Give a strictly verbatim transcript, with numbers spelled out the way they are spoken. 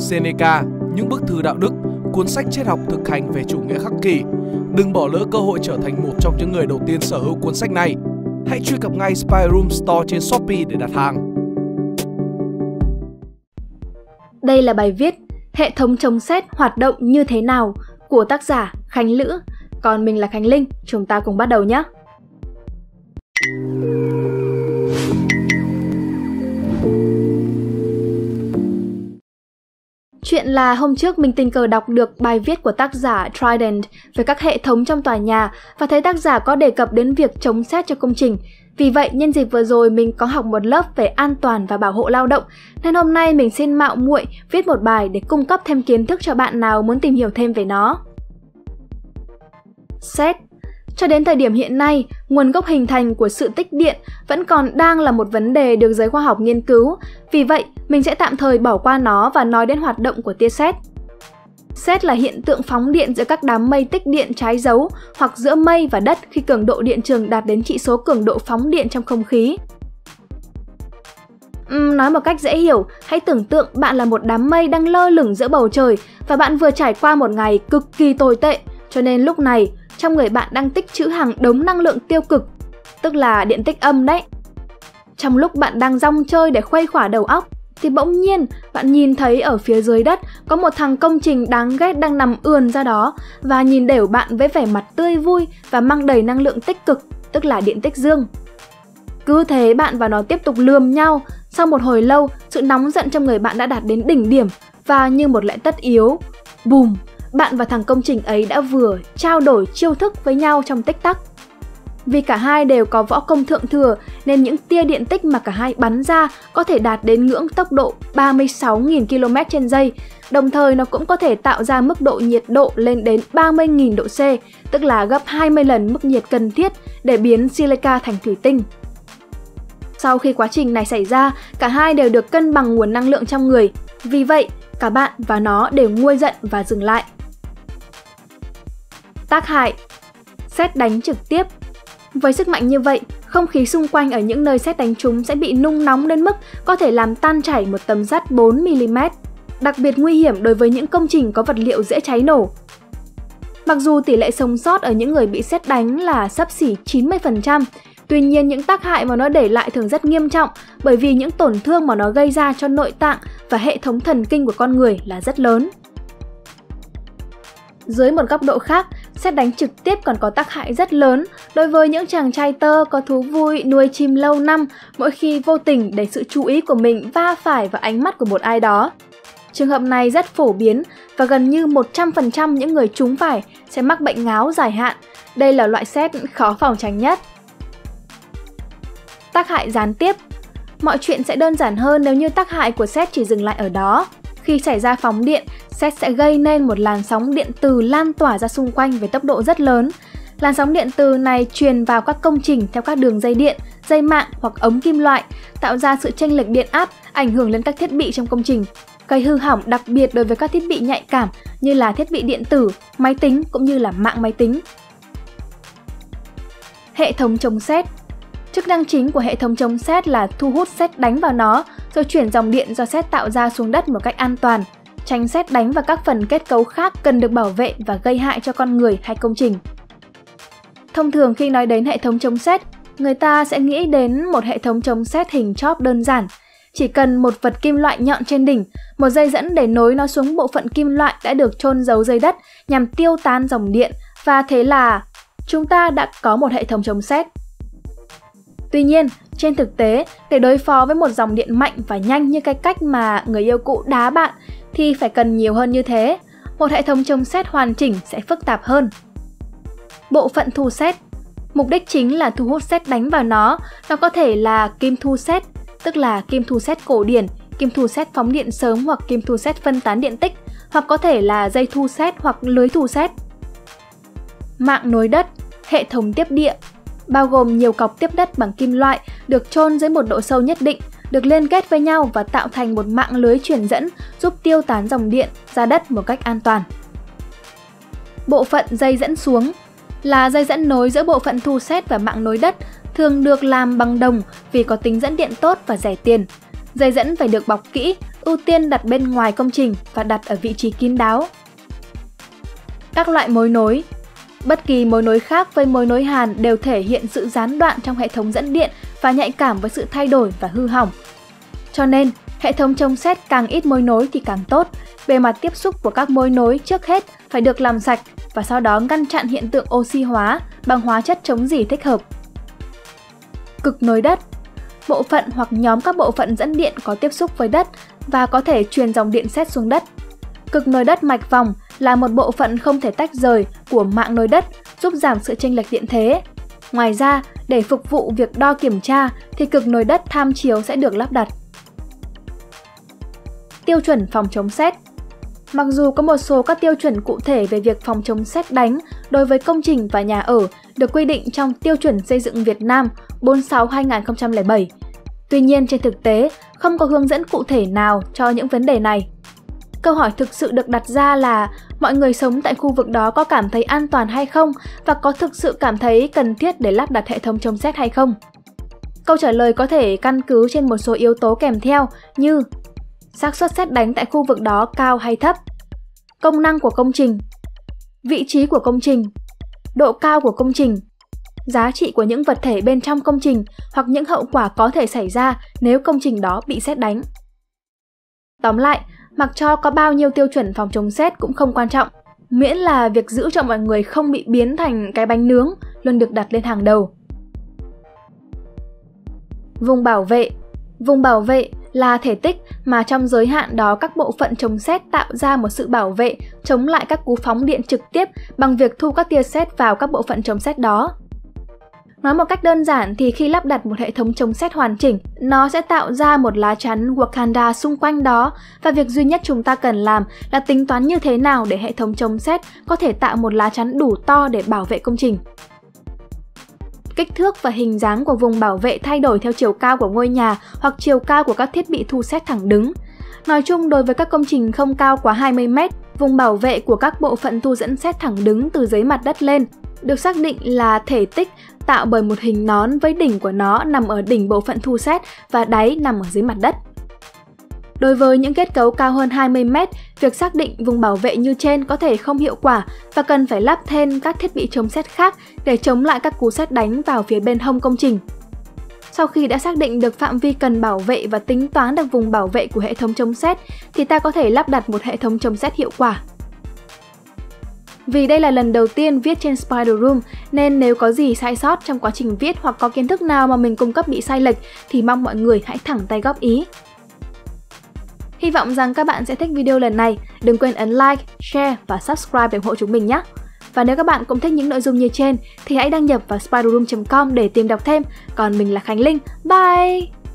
Seneca, Những bức thư đạo đức, cuốn sách triết học thực hành về chủ nghĩa khắc kỷ. Đừng bỏ lỡ cơ hội trở thành một trong những người đầu tiên sở hữu cuốn sách này. Hãy truy cập ngay Spyroom Store trên Shopee để đặt hàng. Đây là bài viết Hệ thống chống sét hoạt động như thế nào của tác giả Khánh Lữ. Còn mình là Khánh Linh, chúng ta cùng bắt đầu nhé. Chuyện là hôm trước mình tình cờ đọc được bài viết của tác giả Trident về các hệ thống trong tòa nhà và thấy tác giả có đề cập đến việc chống sét cho công trình. Vì vậy, nhân dịp vừa rồi mình có học một lớp về an toàn và bảo hộ lao động, nên hôm nay mình xin mạo muội viết một bài để cung cấp thêm kiến thức cho bạn nào muốn tìm hiểu thêm về nó. Sét. Cho đến thời điểm hiện nay, nguồn gốc hình thành của sự tích điện vẫn còn đang là một vấn đề được giới khoa học nghiên cứu. Vì vậy, mình sẽ tạm thời bỏ qua nó và nói đến hoạt động của tia sét. Sét là hiện tượng phóng điện giữa các đám mây tích điện trái dấu hoặc giữa mây và đất khi cường độ điện trường đạt đến chỉ số cường độ phóng điện trong không khí. Uhm, nói một cách dễ hiểu, hãy tưởng tượng bạn là một đám mây đang lơ lửng giữa bầu trời và bạn vừa trải qua một ngày cực kỳ tồi tệ, cho nên lúc này trong người bạn đang tích trữ hàng đống năng lượng tiêu cực, tức là điện tích âm đấy. Trong lúc bạn đang rong chơi để khuây khỏa đầu óc, thì bỗng nhiên bạn nhìn thấy ở phía dưới đất có một thằng công trình đáng ghét đang nằm ườn ra đó và nhìn đều bạn với vẻ mặt tươi vui và mang đầy năng lượng tích cực, tức là điện tích dương. Cứ thế bạn và nó tiếp tục lườm nhau. Sau một hồi lâu, sự nóng giận trong người bạn đã đạt đến đỉnh điểm và như một lẽ tất yếu, bùm, bạn và thằng công trình ấy đã vừa trao đổi chiêu thức với nhau trong tích tắc. Vì cả hai đều có võ công thượng thừa nên những tia điện tích mà cả hai bắn ra có thể đạt đến ngưỡng tốc độ ba mươi sáu nghìn ki lô mét trên giây. Đồng thời nó cũng có thể tạo ra mức độ nhiệt độ lên đến ba mươi nghìn độ C, tức là gấp hai mươi lần mức nhiệt cần thiết để biến silica thành thủy tinh. Sau khi quá trình này xảy ra, cả hai đều được cân bằng nguồn năng lượng trong người. Vì vậy, cả bạn và nó đều nguôi giận và dừng lại. Tác hại. Sét đánh trực tiếp. Với sức mạnh như vậy, không khí xung quanh ở những nơi sét đánh trúng sẽ bị nung nóng đến mức có thể làm tan chảy một tấm sắt bốn mi li mét, đặc biệt nguy hiểm đối với những công trình có vật liệu dễ cháy nổ. Mặc dù tỷ lệ sống sót ở những người bị sét đánh là xấp xỉ chín mươi phần trăm, tuy nhiên những tác hại mà nó để lại thường rất nghiêm trọng bởi vì những tổn thương mà nó gây ra cho nội tạng và hệ thống thần kinh của con người là rất lớn. Dưới một góc độ khác, sét đánh trực tiếp còn có tác hại rất lớn đối với những chàng trai tơ có thú vui nuôi chim lâu năm mỗi khi vô tình để sự chú ý của mình va phải vào ánh mắt của một ai đó. Trường hợp này rất phổ biến và gần như một trăm phần trăm những người trúng phải sẽ mắc bệnh ngáo dài hạn. Đây là loại sét khó phòng tránh nhất. Tác hại gián tiếp. Mọi chuyện sẽ đơn giản hơn nếu như tác hại của sét chỉ dừng lại ở đó. Khi xảy ra phóng điện, sét sẽ gây nên một làn sóng điện từ lan tỏa ra xung quanh với tốc độ rất lớn. Làn sóng điện từ này truyền vào các công trình theo các đường dây điện, dây mạng hoặc ống kim loại, tạo ra sự chênh lệch điện áp, ảnh hưởng lên các thiết bị trong công trình, gây hư hỏng đặc biệt đối với các thiết bị nhạy cảm như là thiết bị điện tử, máy tính cũng như là mạng máy tính. Hệ thống chống sét. Chức năng chính của hệ thống chống sét là thu hút sét đánh vào nó, rồi chuyển dòng điện do sét tạo ra xuống đất một cách an toàn, tránh sét đánh vào các phần kết cấu khác cần được bảo vệ và gây hại cho con người hay công trình. Thông thường khi nói đến hệ thống chống sét, người ta sẽ nghĩ đến một hệ thống chống sét hình chóp đơn giản. Chỉ cần một vật kim loại nhọn trên đỉnh, một dây dẫn để nối nó xuống bộ phận kim loại đã được chôn giấu dưới đất nhằm tiêu tán dòng điện, và thế là chúng ta đã có một hệ thống chống sét. Tuy nhiên, trên thực tế, để đối phó với một dòng điện mạnh và nhanh như cái cách mà người yêu cũ đá bạn thì phải cần nhiều hơn như thế. Một hệ thống chống sét hoàn chỉnh sẽ phức tạp hơn. Bộ phận thu sét. Mục đích chính là thu hút sét đánh vào nó. Nó có thể là kim thu sét, tức là kim thu sét cổ điển, kim thu sét phóng điện sớm hoặc kim thu sét phân tán điện tích, hoặc có thể là dây thu sét hoặc lưới thu sét. Mạng nối đất, hệ thống tiếp địa, bao gồm nhiều cọc tiếp đất bằng kim loại được chôn dưới một độ sâu nhất định, được liên kết với nhau và tạo thành một mạng lưới truyền dẫn giúp tiêu tán dòng điện ra đất một cách an toàn. Bộ phận dây dẫn xuống là dây dẫn nối giữa bộ phận thu sét và mạng nối đất, thường được làm bằng đồng vì có tính dẫn điện tốt và rẻ tiền. Dây dẫn phải được bọc kỹ ưu tiên đặt bên ngoài công trình và đặt ở vị trí kín đáo. Các loại mối nối. Bất kỳ mối nối khác với mối nối hàn đều thể hiện sự gián đoạn trong hệ thống dẫn điện và nhạy cảm với sự thay đổi và hư hỏng. Cho nên, hệ thống chống sét càng ít mối nối thì càng tốt. Bề mặt tiếp xúc của các mối nối trước hết phải được làm sạch và sau đó ngăn chặn hiện tượng oxy hóa bằng hóa chất chống rỉ thích hợp. Cực nối đất. Bộ phận hoặc nhóm các bộ phận dẫn điện có tiếp xúc với đất và có thể truyền dòng điện sét xuống đất. Cực nối đất mạch vòng là một bộ phận không thể tách rời của mạng nối đất, giúp giảm sự chênh lệch điện thế. Ngoài ra, để phục vụ việc đo kiểm tra thì cực nối đất tham chiếu sẽ được lắp đặt. Tiêu chuẩn phòng chống sét. Mặc dù có một số các tiêu chuẩn cụ thể về việc phòng chống sét đánh đối với công trình và nhà ở được quy định trong Tiêu chuẩn xây dựng Việt Nam bốn mươi sáu trên hai nghìn không trăm lẻ bảy. Tuy nhiên, trên thực tế, không có hướng dẫn cụ thể nào cho những vấn đề này. Câu hỏi thực sự được đặt ra là mọi người sống tại khu vực đó có cảm thấy an toàn hay không và có thực sự cảm thấy cần thiết để lắp đặt hệ thống chống sét hay không? Câu trả lời có thể căn cứ trên một số yếu tố kèm theo như xác suất sét đánh tại khu vực đó cao hay thấp, công năng của công trình, vị trí của công trình, độ cao của công trình, giá trị của những vật thể bên trong công trình hoặc những hậu quả có thể xảy ra nếu công trình đó bị sét đánh. Tóm lại, mặc cho có bao nhiêu tiêu chuẩn phòng chống sét cũng không quan trọng, miễn là việc giữ cho mọi người không bị biến thành cái bánh nướng luôn được đặt lên hàng đầu. Vùng bảo vệ. Vùng bảo vệ là thể tích mà trong giới hạn đó các bộ phận chống sét tạo ra một sự bảo vệ chống lại các cú phóng điện trực tiếp bằng việc thu các tia sét vào các bộ phận chống sét đó. Nói một cách đơn giản thì khi lắp đặt một hệ thống chống sét hoàn chỉnh, nó sẽ tạo ra một lá chắn Wakanda xung quanh đó và việc duy nhất chúng ta cần làm là tính toán như thế nào để hệ thống chống sét có thể tạo một lá chắn đủ to để bảo vệ công trình. Kích thước và hình dáng của vùng bảo vệ thay đổi theo chiều cao của ngôi nhà hoặc chiều cao của các thiết bị thu sét thẳng đứng. Nói chung, đối với các công trình không cao quá hai mươi mét, vùng bảo vệ của các bộ phận thu dẫn sét thẳng đứng từ dưới mặt đất lên được xác định là thể tích tạo bởi một hình nón với đỉnh của nó nằm ở đỉnh bộ phận thu sét và đáy nằm ở dưới mặt đất. Đối với những kết cấu cao hơn hai mươi mét, việc xác định vùng bảo vệ như trên có thể không hiệu quả và cần phải lắp thêm các thiết bị chống sét khác để chống lại các cú sét đánh vào phía bên hông công trình. Sau khi đã xác định được phạm vi cần bảo vệ và tính toán được vùng bảo vệ của hệ thống chống sét, thì ta có thể lắp đặt một hệ thống chống sét hiệu quả. Vì đây là lần đầu tiên viết trên Spider Room nên nếu có gì sai sót trong quá trình viết hoặc có kiến thức nào mà mình cung cấp bị sai lệch thì mong mọi người hãy thẳng tay góp ý. Hy vọng rằng các bạn sẽ thích video lần này. Đừng quên ấn like, share và subscribe để ủng hộ chúng mình nhé. Và nếu các bạn cũng thích những nội dung như trên thì hãy đăng nhập vào spider room chấm com để tìm đọc thêm. Còn mình là Khánh Linh. Bye!